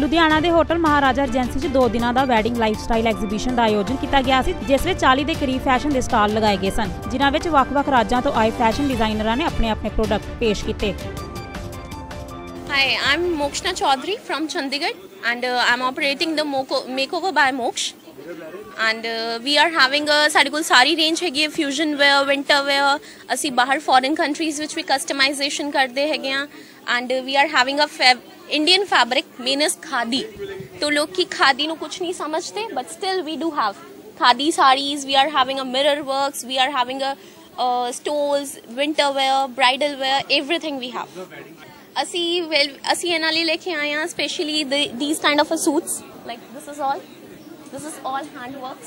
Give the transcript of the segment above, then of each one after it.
लुधियाना के होटल महाराजा रीजेंसी 2 दिनों का वैडिंग लाइफस्टाइल एग्जीबिशन का आयोजन किया गया सी, जिस में 40 के करीब फैशन के स्टाल लगाए गए सन, जिन्हां विच वख-वख राज्यों तो आए फैशन डिजाइनरां ने अपने अपने प्रोडक्ट पेश किए। Hi, I'm Mokshna Chaudhary from Chandigarh and I'm operating the Makeover by Moksh and we are having a साडे कोल सारी रेंज हैगी फ्यूजन वेयर, विंटर वेयर, असी बाहर फॉरेन कंट्रीज विच भी कस्टमाइजेशन करते हैं and we are having a Indian fabric main is khadi. तो लोग की खादी नु कुछ नहीं समझते but still we do have khadi saris, we are having a mirror works, we are having a stoles, winter wear, bridal wear, everything we have. असी एना लिए लेके आए हैं specially these kind of a suits like this is all hand works.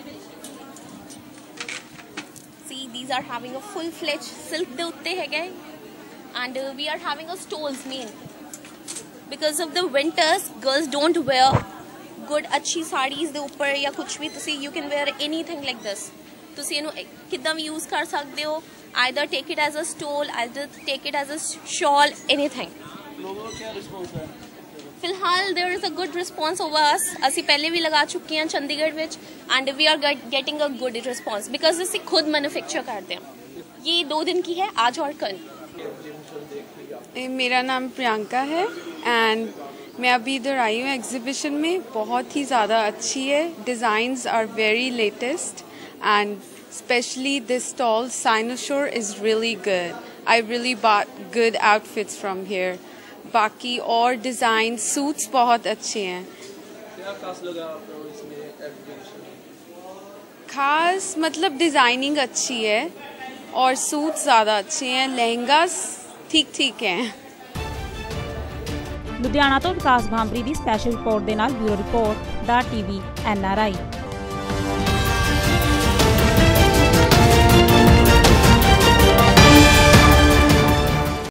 See, these are having a full fledged silk de utte hai gaye and we are having a stoles main because of the winters girls don't wear good अच्छी साड़ीज दे ऊपर या कुछ भी तुसी you can wear anything like this. तुसी इनु किद्दां भी use कर सकते हो, either take it as a stole, either take it as a shawl, anything. लोगों का क्या रिस्पांस है? फिलहाल there is a good response over us. असी पहले भी लगा चुके हैं चंडीगढ़ विच and we are getting a good response because असी खुद मैन्युफैक्चर करते हैं। ये 2 दिन की है, आज और कल। मेरा नाम प्रियंका है एंड मैं अभी इधर आई हूँ एग्जीबिशन में। बहुत ही ज़्यादा अच्छी है, designs are very latest and specially this stall साइनोशोर is really good. I really bought good outfits from here. बाकी और डिज़ाइन सूट्स बहुत अच्छे हैं। क्या खास लगा आपको इसमें एग्जीबिशन में? खास मतलब डिज़ाइनिंग अच्छी है और सूट्स ज़्यादा अच्छे हैं, लहंगास ठीक ठीक हैं। लुधियाना तो विकास भांबरी की स्पैशल रिपोर्ट के नाल ब्यूरो रिपोर्ट दा टीवी NRI।